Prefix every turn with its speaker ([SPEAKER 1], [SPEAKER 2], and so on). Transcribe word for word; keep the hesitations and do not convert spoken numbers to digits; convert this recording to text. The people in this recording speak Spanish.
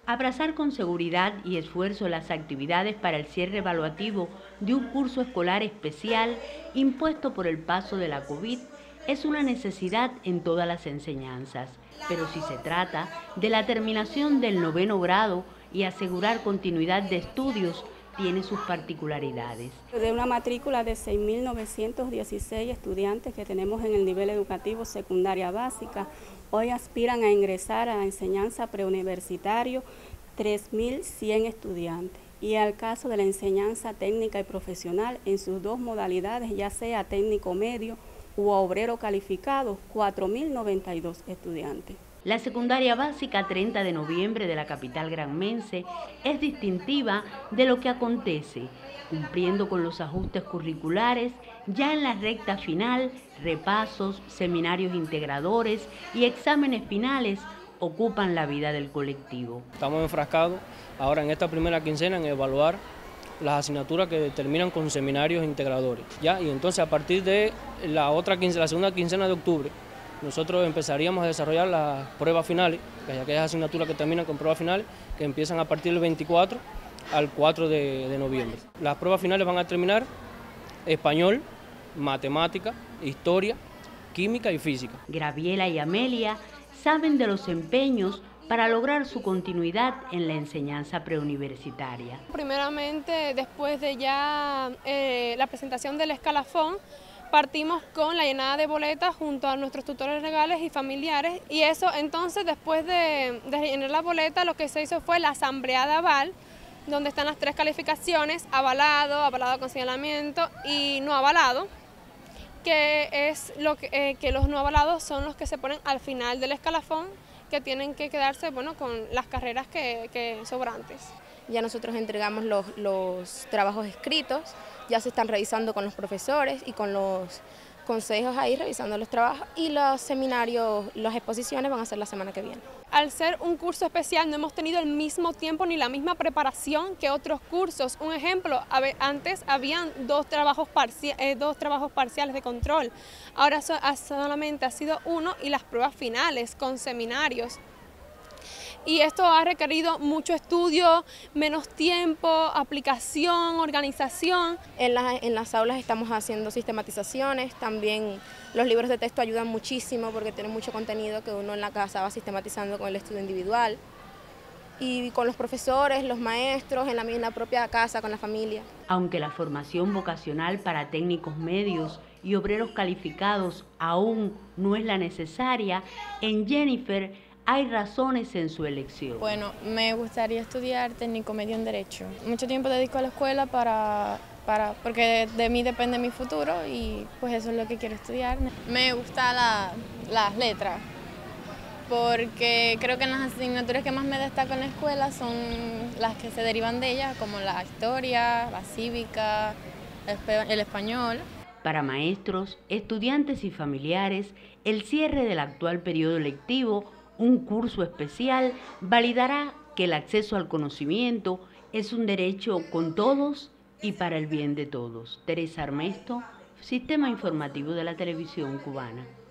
[SPEAKER 1] Abrazar con seguridad y esfuerzo las actividades para el cierre evaluativo de un curso escolar especial impuesto por el paso de la COVID es una necesidad en todas las enseñanzas, pero si se trata de la terminación del noveno grado y asegurar continuidad de estudios, tiene sus particularidades.
[SPEAKER 2] De una matrícula de seis mil novecientos dieciséis estudiantes que tenemos en el nivel educativo secundaria básica, hoy aspiran a ingresar a la enseñanza preuniversitario tres mil cien estudiantes. Y al caso de la enseñanza técnica y profesional en sus dos modalidades, ya sea técnico medio u obrero calificado, cuatro mil noventa y dos estudiantes.
[SPEAKER 1] La secundaria básica treinta de noviembre de la capital granmense es distintiva de lo que acontece, cumpliendo con los ajustes curriculares, ya en la recta final, repasos, seminarios integradores y exámenes finales ocupan la vida del colectivo.
[SPEAKER 3] Estamos enfrascados ahora en esta primera quincena en evaluar las asignaturas que terminan con seminarios integradores, ¿ya? Y entonces a partir de la otra quincena, la segunda quincena de octubre, nosotros empezaríamos a desarrollar las pruebas finales, que hay aquellas asignaturas que terminan con pruebas finales, que empiezan a partir del veinticuatro al cuatro de, de noviembre. Las pruebas finales van a terminar español, matemática, historia, química y física.
[SPEAKER 1] Graviela y Amelia saben de los empeños para lograr su continuidad en la enseñanza preuniversitaria.
[SPEAKER 4] Primeramente, después de ya eh, la presentación del escalafón, partimos con la llenada de boletas junto a nuestros tutores legales y familiares, y eso entonces después de, de llenar la boleta lo que se hizo fue la asamblea de aval, donde están las tres calificaciones: avalado, avalado con señalamiento y no avalado, que es lo que, eh, que los no avalados son los que se ponen al final del escalafón, que tienen que quedarse bueno, con las carreras que, que sobrantes.
[SPEAKER 5] Ya nosotros entregamos los, los trabajos escritos, ya se están revisando con los profesores y con los consejos ahí, revisando los trabajos, y los seminarios, las exposiciones van a ser la semana que viene.
[SPEAKER 4] Al ser un curso especial no hemos tenido el mismo tiempo ni la misma preparación que otros cursos. Un ejemplo, antes habían dos trabajos, parcia, eh, dos trabajos parciales de control, ahora so, solamente ha sido uno y las pruebas finales con seminarios. Y esto ha requerido mucho estudio, menos tiempo, aplicación, organización.
[SPEAKER 5] En, la, en las aulas estamos haciendo sistematizaciones, también los libros de texto ayudan muchísimo porque tienen mucho contenido que uno en la casa va sistematizando con el estudio individual. Y con los profesores, los maestros, en la, en la propia casa, con la familia.
[SPEAKER 1] Aunque la formación vocacional para técnicos medios y obreros calificados aún no es la necesaria, en Jennifer hay razones en su elección.
[SPEAKER 6] Bueno, me gustaría estudiar técnico medio en Derecho. Mucho tiempo dedico a la escuela para, para, porque de mí depende mi futuro y pues eso es lo que quiero estudiar. Me gustan la, las letras, porque creo que en las asignaturas que más me destaco en la escuela son las que se derivan de ellas, como la historia, la cívica, el español.
[SPEAKER 1] Para maestros, estudiantes y familiares, el cierre del actual periodo lectivo, un curso especial, validará que el acceso al conocimiento es un derecho con todos y para el bien de todos. Teresa Armesto, Sistema Informativo de la Televisión Cubana.